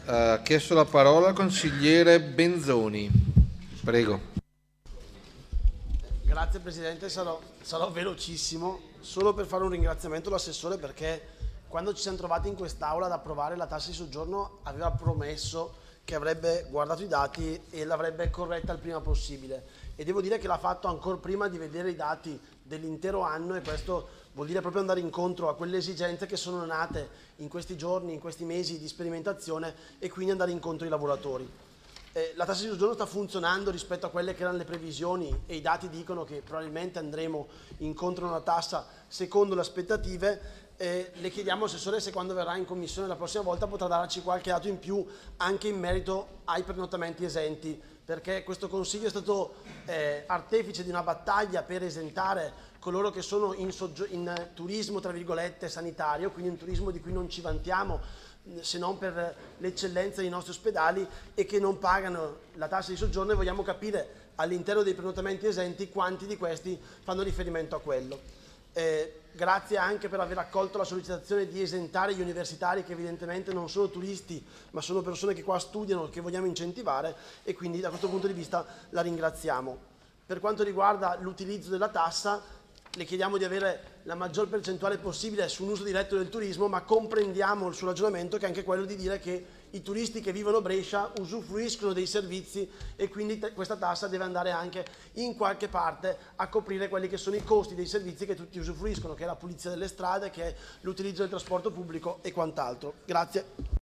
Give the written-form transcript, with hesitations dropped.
Ha chiesto la parola il consigliere Benzoni. Prego. Grazie Presidente, sarò velocissimo, solo per fare un ringraziamento all'assessore perché quando ci siamo trovati in quest'Aula ad approvare la tassa di soggiorno aveva promesso che avrebbe guardato i dati e l'avrebbe corretta il prima possibile e devo dire che l'ha fatto ancora prima di vedere i dati dell'intero anno e questo vuol dire proprio andare incontro a quelle esigenze che sono nate in questi giorni, in questi mesi di sperimentazione e quindi andare incontro ai lavoratori. La tassa di soggiorno sta funzionando rispetto a quelle che erano le previsioni e i dati dicono che probabilmente andremo incontro a una tassa secondo le aspettative. Le chiediamo Assessore se quando verrà in commissione la prossima volta potrà darci qualche dato in più anche in merito ai pernottamenti esenti, perché questo Consiglio è stato artefice di una battaglia per esentare coloro che sono in turismo tra virgolette sanitario, quindi un turismo di cui non ci vantiamo se non per l'eccellenza dei nostri ospedali e che non pagano la tassa di soggiorno e vogliamo capire all'interno dei pernottamenti esenti quanti di questi fanno riferimento a quello. Grazie anche per aver accolto la sollecitazione di esentare gli universitari che evidentemente non sono turisti ma sono persone che qua studiano, che vogliamo incentivare e quindi da questo punto di vista la ringraziamo. Per quanto riguarda l'utilizzo della tassa, le chiediamo di avere la maggior percentuale possibile su un uso diretto del turismo, ma comprendiamo il suo ragionamento che è anche quello di dire che i turisti che vivono a Brescia usufruiscono dei servizi e quindi questa tassa deve andare anche in qualche parte a coprire quelli che sono i costi dei servizi che tutti usufruiscono, che è la pulizia delle strade, che è l'utilizzo del trasporto pubblico e quant'altro. Grazie.